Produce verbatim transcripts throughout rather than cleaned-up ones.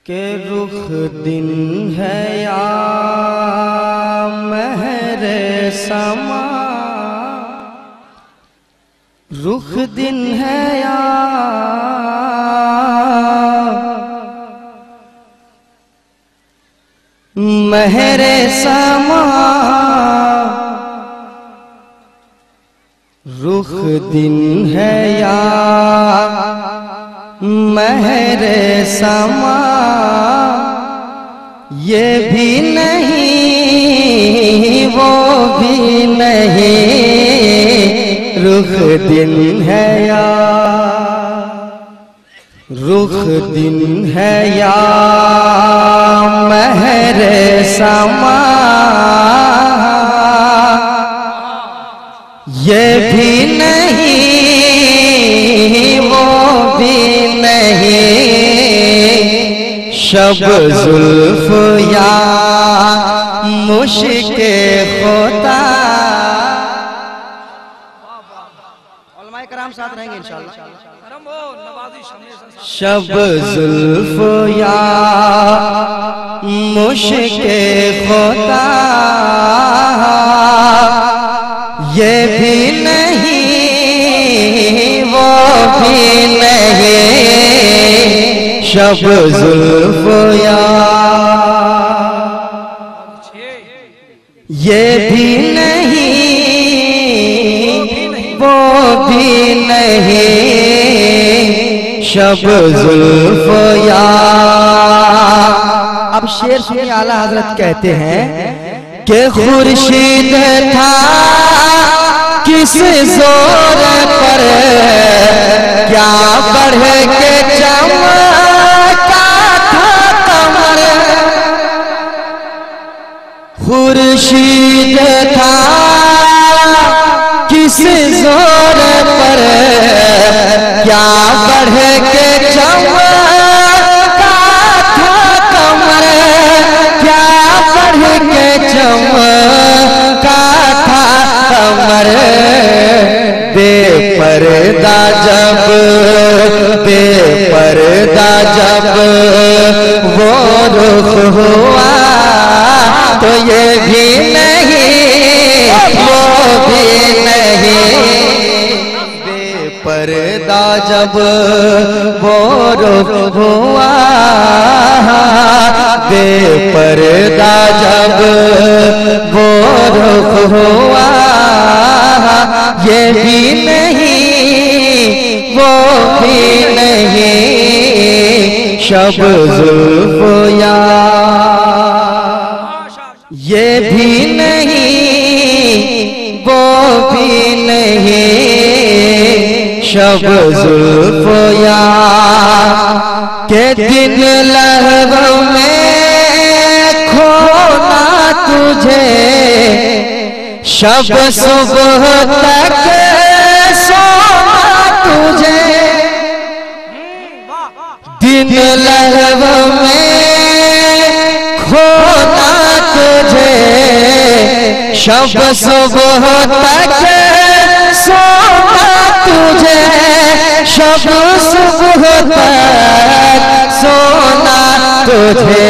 के रुख दिन है या महरे समा, रुख दिन है या महरे समा, रुख दिन है या महरे समा, ये भी नहीं वो भी नहीं, रुख दिन है या रुख दिन है या महरे समा, ये भी नहीं वो भी नहीं, शब जुल्फ या मुश्के खुदा। उलमाए कराम साथ रहेंगे इंशाअल्लाह। शब जुल्फ या मुश्के खुदा, ये भी नहीं वो भी नहीं, शब जुल्फ या ये भी नहीं वो भी नहीं, शब जुल्फ या। अब शेर सुनिए, आला हजरत कहते हैं कि खुर्शीद था किस जोर पर, क्या बढ़ के चमका था कमर, खुर्शीद था किस जोर पर, क्या बढ़ के चमका था कमर, क्या बढ़ के चमका था कमर, बेपर्दा जब बेपर्दा जब वो रुख हुआ, तो ये भी नहीं वो भी नहीं, बेपर्दा जब वो रुख हुआ, बेपर्दा जब वो रुख हुआ, ये भी नहीं वो भी नहीं, शब जुल्फ या ये भी नहीं वो भी नहीं, शब जुल्फ या के दिन लहरों में खोना तुझे, शब सुबह तक सोना तुझे, दिन लहरों में खोना तुझे, शब सुबह तक सोना तुझे, शब सुबह तक सोना तुझे,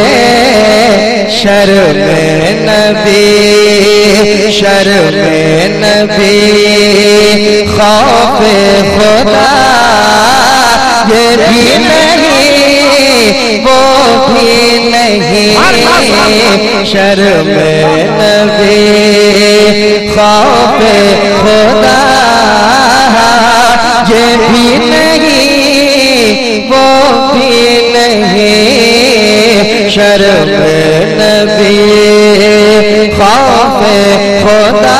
शर्म नबी शर्म नबी खौफ खुदा, ये भी नहीं वो भी नहीं, शर्म नबी खौफ खुदा, ये भी नहीं वो भी नहीं, शर्म नबी खौफ खुदा,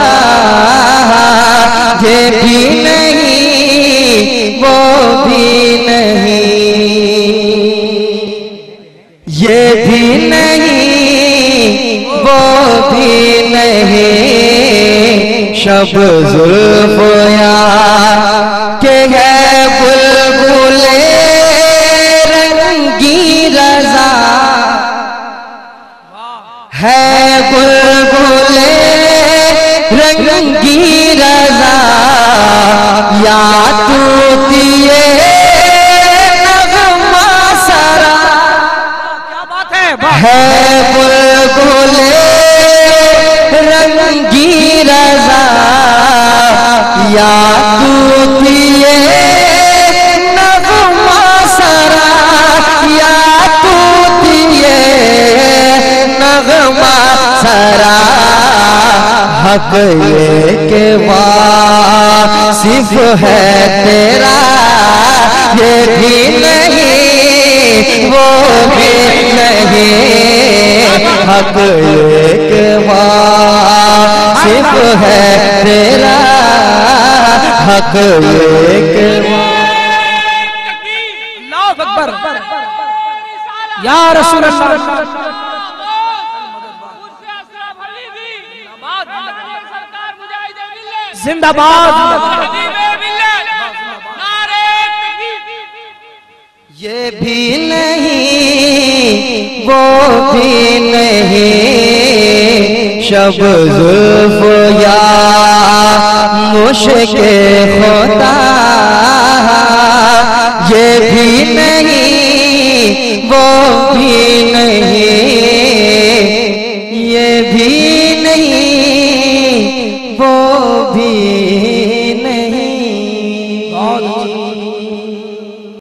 ये भी नहीं वो भी नहीं, ये भी नहीं वो भी नहीं, शब जुल्फ या के है बुलबुले रंगी रजा, है बुलबुले रंगी रजा, या तूतिए नगमा सरा, हक ये के वासिफ है तेरा, ये भी नहीं वो भी नहीं, हक ये के वासिफ है तेरा, हक ये के या रसूल अल्लाह। जिंदाबाद। ये भी नहीं वो भी नहीं, शब जुल्फ या मुश्के होता, ये भी नहीं वो भी नहीं, ये भी नहीं वो